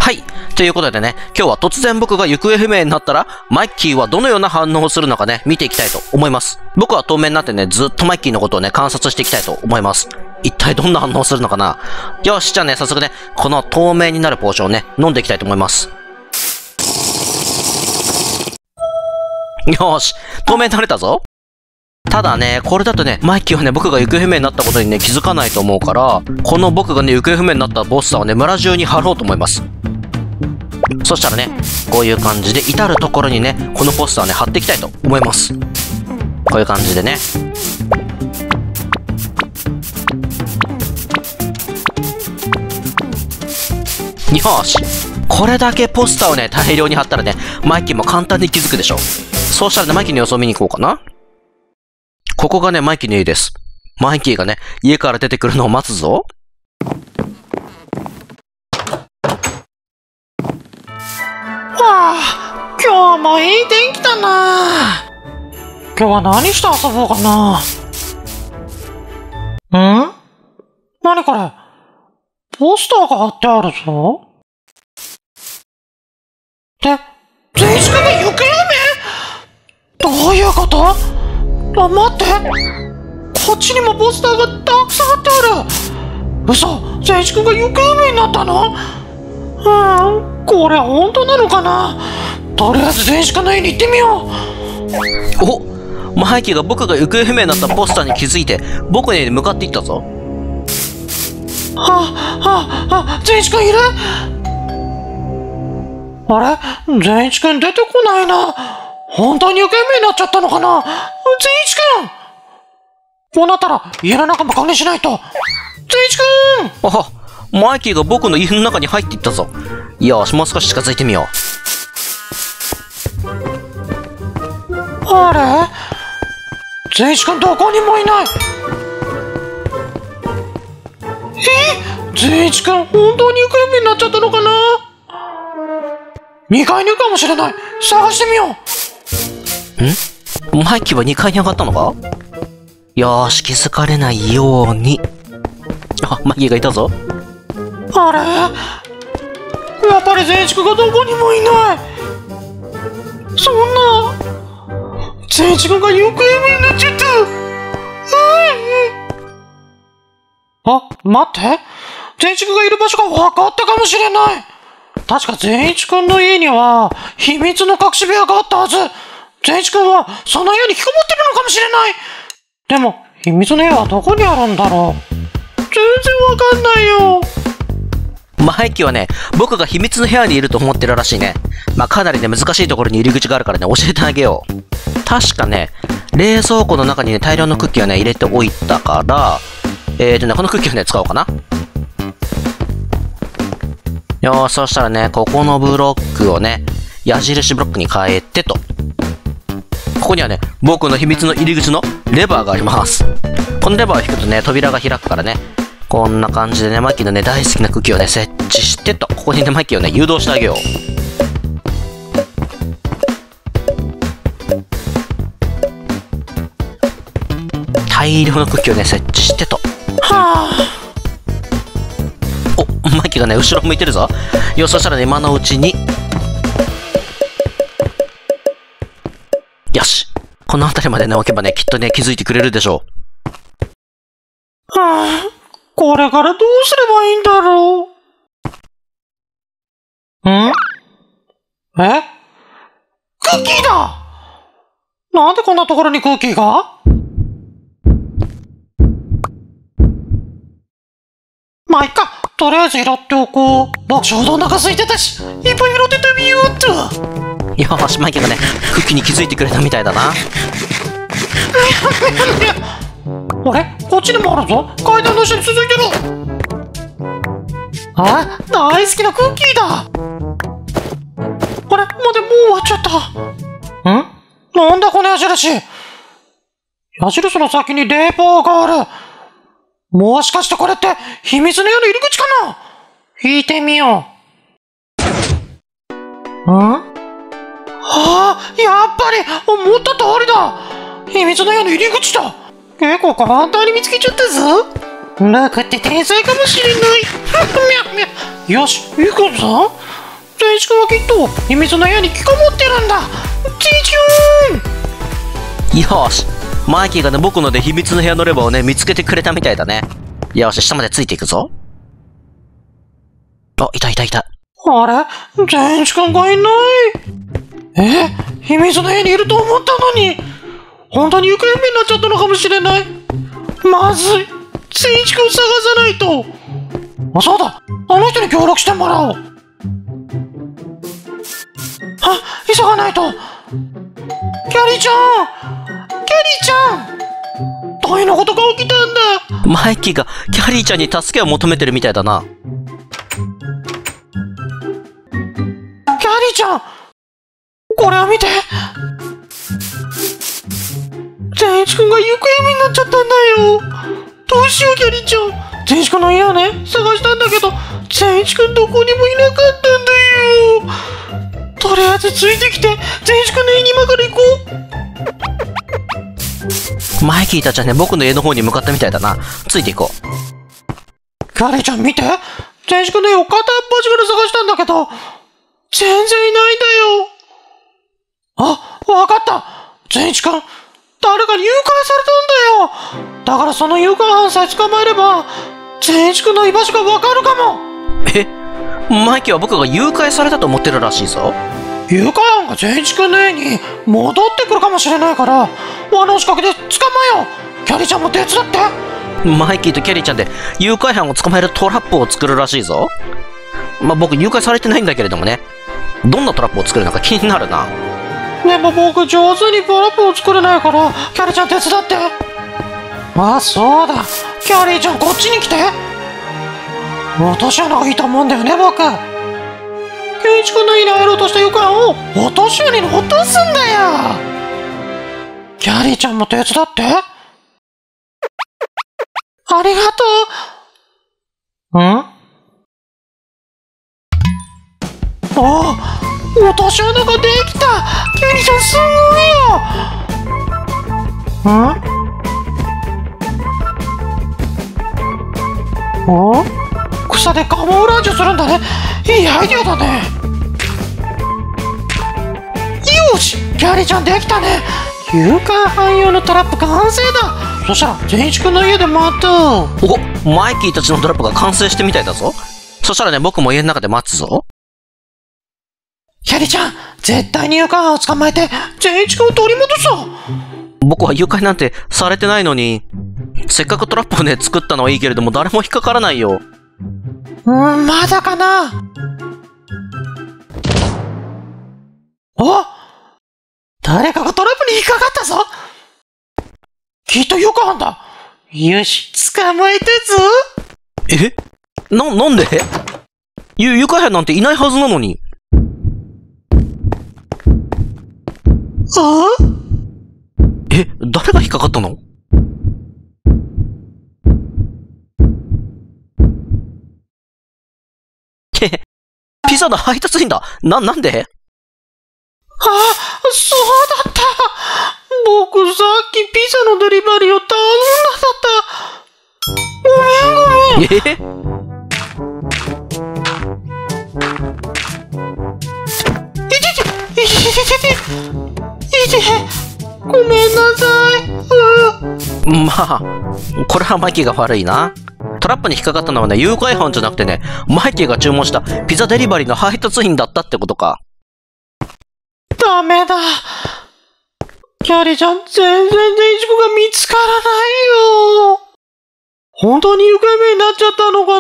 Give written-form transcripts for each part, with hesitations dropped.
はい。ということでね、今日は突然僕が行方不明になったら、マイキーはどのような反応をするのかね、見ていきたいと思います。僕は透明になってね、ずっとマイキーのことをね、観察していきたいと思います。一体どんな反応をするのかな。よし、じゃあね、早速ね、この透明になるポーションをね、飲んでいきたいと思います。よし、透明になれたぞ。ただね、これだとね、マイキーはね、僕が行方不明になったことにね、気づかないと思うから、この僕がね、行方不明になったポスターをね、村中に貼ろうと思います。そしたらね、こういう感じで、至るところにね、このポスターね、貼っていきたいと思います。こういう感じでね。よし。これだけポスターをね、大量に貼ったらね、マイキーも簡単に気づくでしょ。そうしたらね、マイキーの様子を見に行こうかな。ここがね、マイキーの家です。マイキーがね、家から出てくるのを待つぞ。 今日もいい天気だな。今日は何して遊ぼうかな。何これ。ポスターが貼ってあるぞ。善一君が行方不明？どういうこと？待って。こっちにもポスターがたくさん貼ってある。嘘、善一君が行方不明になったの？これ本当なのかな。とりあえず善一君の家に行ってみよう。 お、マイキーが僕が行方不明になったポスターに気づいて、僕の家に向かっていったぞ。 善一君いる？あれ？善一君出てこないな。本当に行方不明になっちゃったのかな。善一君！こうなったら家の中も確認しないと。善一君！ あ、マイキーが僕の家の中に入っていったぞ。よし、もう少し近づいてみよう。 あれ？善一君どこにもいない。善一君本当に行方不明になっちゃったのかな。2階にいるかもしれない。探してみよう。マイキーは2階に上がったのか？よーし、気づかれないように。あ、マイキーがいたぞ。 あれ？やっぱり善一君がどこにもいない。そんな。善一君が行方不明になっちゃった。待って。善一君がいる場所が分かったかもしれない。確か善一君の家には秘密の隠し部屋があったはず。善一君はその部屋に引きこもってるのかもしれない。でも秘密の部屋はどこにあるんだろう。全然わかんないよ。 マイキーはね、僕が秘密の部屋にいると思ってるらしいね。かなりね、難しいところに入り口があるからね、教えてあげよう。確かね、冷蔵庫の中にね、大量のクッキーをね、入れておいたから、このクッキーをね、使おうかな。よーし、そしたらね、ここのブロックをね、矢印ブロックに変えてと。ここにはね、僕の秘密の入り口のレバーがあります。このレバーを引くとね、扉が開くからね、こんな感じでね、マイキーのね、大好きなクッキーをね、設置してと、ここにね、マイキーをね、誘導してあげよう。大量のクッキーをね、設置してと。お、マイキーがね、後ろ向いてるぞ。よし、そしたらね、今のうちに。よし。この辺りまでね、置けばね、きっとね、気づいてくれるでしょう。 これからどうすればいいんだろう。クッキーだ！なんでこんなところにクッキーが？まあいっか。とりあえず拾っておこう。僕ちょうどお腹空いてたし、いっぱい拾っててみようっと。 よーし、マイキーがね、クッキーに気づいてくれたみたいだな。 あれ？こっちにもあるぞ。階段の下に続いてる。大好きなクッキーだ。あれ？もう終わっちゃった。なんだこの矢印。矢印の先にレバーがある。もしかしてこれって秘密の家の入り口かな？引いてみよう。やっぱり思った通りだ。秘密の家の入り口だ。結構簡単に見つけちゃったぞ。僕って天才かもしれない。よし、いいことだ。 善一君はきっと秘密の部屋に引きこもってるんだ。善一君。 よし。マイキーがね、僕ので秘密の部屋のレバーをね、見つけてくれたみたいだね。よし、下までついていくぞ。あ、いた。 あれ、善一君がいない。秘密の部屋にいると思ったのに、本当に行方不明になっちゃったのかもしれない。まずい、善一君探さないと。あ、そうだ、あの人に協力してもらおう。急がないと。キャリーちゃん、大変なことが起きたんだ。 マイキーがキャリーちゃんに助けを求めてるみたいだな。 キャリーちゃん、これを見て。善一君が行方不明になっちゃったんだよ。どうしよう、キャリーちゃん。善一君の家をね、探したんだけど、善一君どこにもいなかったんだよ。とりあえずついてきて、善一君の家に今から行こう。 マイキーたちはね、僕の家の方に向かったみたいだな。ついていこう。 キャリーちゃん見て。善一君の家を片っ端から探したんだけど、全然いないんだよ。あ、わかった。善一君、誰かに誘拐されたんだよ。だからその誘拐犯さえ捕まえれば、善一君の居場所がわかるかも。 マイキーは僕が誘拐されたと思ってるらしいぞ。 誘拐犯が善一君の家に戻ってくるかもしれないから、罠を仕掛けて捕まえよう。キャリーちゃんも手伝って。 マイキーとキャリーちゃんで誘拐犯を捕まえるトラップを作るらしいぞ。僕誘拐されてないんだけれどもね。どんなトラップを作るのか気になるな。 でも僕上手にトラップを作れないから、キャリーちゃん手伝って。あ、そうだ。キャリーちゃんこっちに来て。落とし穴がいいと思うんだよね、僕。ケンイチ君の家に入ろうとした誘拐犯を落とし穴に落とすんだよ。キャリーちゃんも手伝って。ありがとう。落とし穴ができた。キャリーちゃんすごいよ。草でカモフラージュするんだね。いいアイディアだね。よし、キャリーちゃんできたね。誘拐犯用のトラップ完成だ。そしたら善一君の家で待とう。 マイキーたちのトラップが完成してみたいだぞ。そしたらね、僕も家の中で待つぞ。 キャリーちゃん、絶対に誘拐犯を捕まえて善一君を取り戻そう。 僕は誘拐なんてされてないのに、せっかくトラップをね、作ったのはいいけれども、誰も引っかからないよ。 まだかな。誰かがトラップに引っかかったぞ。きっと誘拐犯だ。よし、捕まえたぞ。 なんで誘拐犯なんていないはずなのに。誰が引っかかったの？ピザの配達員だ。なんで？ そうだった。僕さっきピザのデリバリーを頼んだ。ごめん。ごめんなさい。 これはマイキーが悪いな。トラップに引っかかったのはね、誘拐犯じゃなくてね、マイキーが注文したピザデリバリーの配達員だったってことか。 ダメだ。キャリーちゃん、全然善一君が見つからないよ。本当に行方不明になっちゃったのか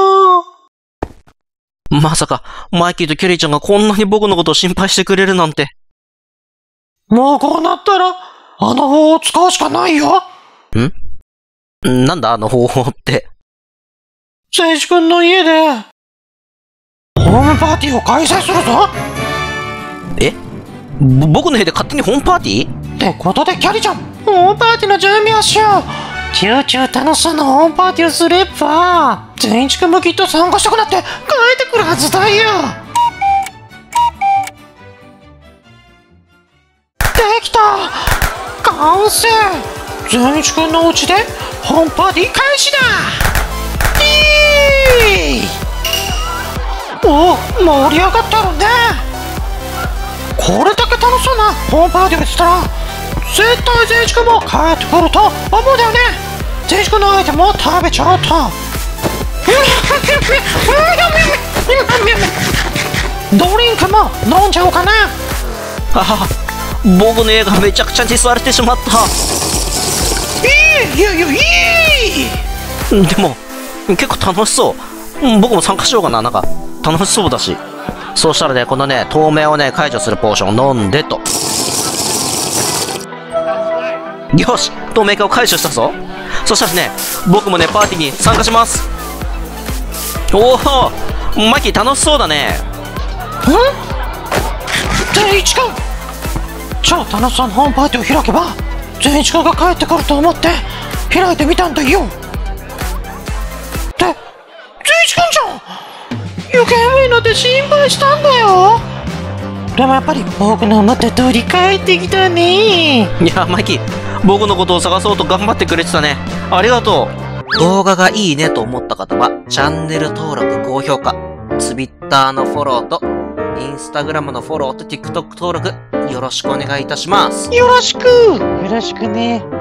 な。 まさか、マイキーとキャリーちゃんがこんなに僕のことを心配してくれるなんて。 もうこうなったら、あの方法を使うしかないよ。 なんだあの方法って。 善一君の家で、ホームパーティーを開催するぞ。 僕の家で勝手にホームパーティー？ ってことでキャリーちゃん、ホームパーティーの準備をしよう。チューチュー楽しそうなホームパーティーをすれば、善一君もきっと参加したくなって帰ってくるはずだよ。できた。完成。善一君のお家でホームパーティー開始だ。 おお、盛り上がってるね。これだけ楽しそうなホームパーティーをしたら絶対善一君も帰ってくると思うんだよね。善一君のアイテムを食べちゃうとドリンクも飲んじゃおうかな。 はは、僕の絵がめちゃくちゃにされてしまった。 いやでも結構楽しそう。僕も参加しようかな。なんか楽しそうだし。そうしたらね、このね、透明をね、解除するポーションを飲んでと。よし、透明化を解除したぞ。そしたらね、僕もね、パーティーに参加します。おお、マキ楽しそうだね。 善一君、超楽しそうなホームパーティーを開けば善一君が帰ってくると思って開いてみたんだよ。って善一君じゃん。余計悪いので心配したんだよ。でもやっぱり僕の思った通り帰ってきたね。 いや、マキ、僕のことを探そうと頑張ってくれてたね。ありがとう。動画がいいねと思った方は、チャンネル登録、高評価、Twitter のフォローと、Instagram のフォローと TikTok 登録、よろしくお願いいたします。 よろしくね。